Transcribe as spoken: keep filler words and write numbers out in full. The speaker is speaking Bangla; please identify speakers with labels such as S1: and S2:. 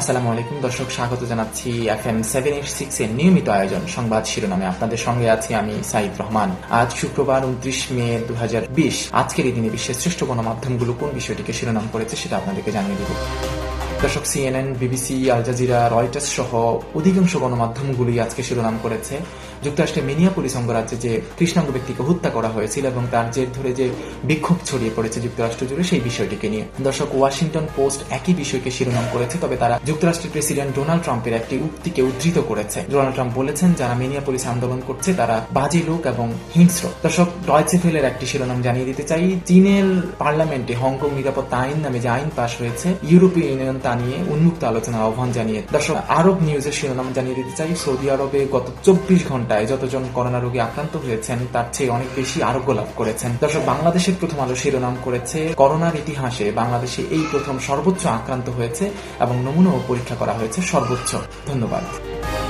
S1: আসসালামু আলাইকুম দর্শক, স্বাগত জানাচ্ছি F M seven eight six এর নিয়মিত আয়োজন সংবাদ শিরোনামে। আপনাদের সঙ্গে আছি আমি সাইদ রহমান। আজ শুক্রবার উনত্রিশ মে দু হাজার বিশ। আজকের এই দিনে বিশ্বের শ্রেষ্ঠ গণমাধ্যমগুলো কোন বিষয়টিকে শিরোনাম করেছে সেটা আপনাদেরকে জানিয়ে দেব। দর্শক, CNN, BBC, Al Jazeera, Reuters সহ অধিকাংশ গণমাধ্যমগুলি আজকে শিরোনাম করেছে যুক্তরাষ্ট্রের মিনিয়াপলিস অঙ্গরাজ্যে যে কৃষ্ণাঙ্গ ব্যক্তিকে হত্যা করা হয়েছিল এবং তার জের ধরে যে বিক্ষোভ ছড়িয়ে পড়েছে যুক্তরাষ্ট্র জুড়ে, সেই বিষয়টিকে নিয়ে। দর্শক, ওয়াশিংটন পোস্ট একই বিষয়কে শিরোনাম করেছে, তবে তারা যুক্তরাষ্ট্রের প্রেসিডেন্ট ডোনাল্ড ট্রাম্পের একটি উক্তিকে উদ্ধৃত করেছে। ডোনাল্ড ট্রাম্প বলেছেন, যারা মিনিয়াপলিস আন্দোলন করছে তারা বাজে লোক এবং হিংস্র। দর্শক, ডয়চে ভেলের একটি শিরোনাম জানিয়ে দিতে চাই। চীনের পার্লামেন্টে হংকং নিরাপত্তা আইন নামে যে আইন পাশ হয়েছে, ইউরোপীয় ইউনিয়ন তা নিয়ে উন্মুক্ত আলোচনার আহ্বান জানিয়ে। দর্শক, আরব নিউজের শিরোনাম জানিয়ে দিতে চাই। সৌদি আরবে গত চব্বিশ ঘন্টায় যতজন করোনা রোগী আক্রান্ত হয়েছেন তার চেয়ে অনেক বেশি আরোগ্য লাভ করেছেন। দর্শক, বাংলাদেশের প্রথম আলো শিরোনাম করেছে, করোনার ইতিহাসে বাংলাদেশে এই প্রথম সর্বোচ্চ আক্রান্ত হয়েছে এবং নমুনাও পরীক্ষা করা হয়েছে সর্বোচ্চ। ধন্যবাদ।